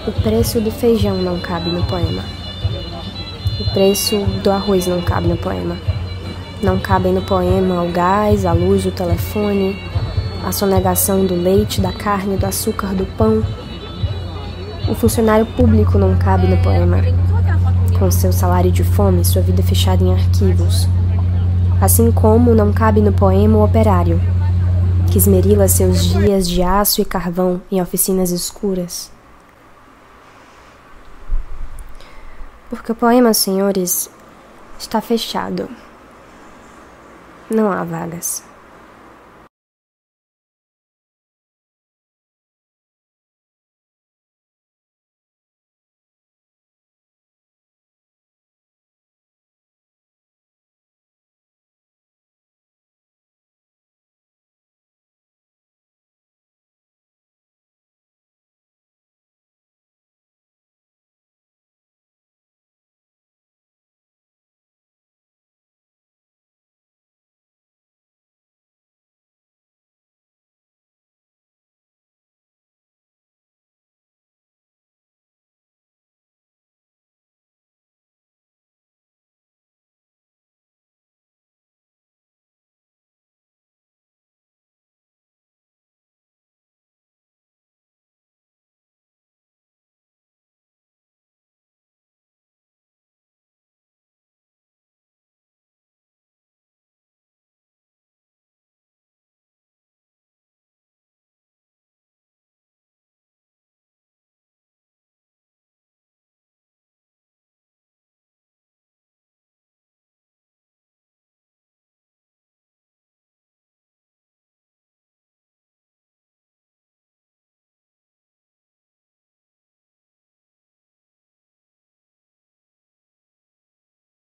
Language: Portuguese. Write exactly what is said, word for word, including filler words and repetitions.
O preço do feijão não cabe no poema. O preço do arroz não cabe no poema. Não cabem no poema o gás, a luz, o telefone, a sonegação do leite, da carne, do açúcar, do pão. O funcionário público não cabe no poema, com seu salário de fome, sua vida fechada em arquivos. Assim como não cabe no poema o operário, que esmerila seus dias de aço e carvão em oficinas escuras. Porque o poema, senhores, está fechado. Não há vagas.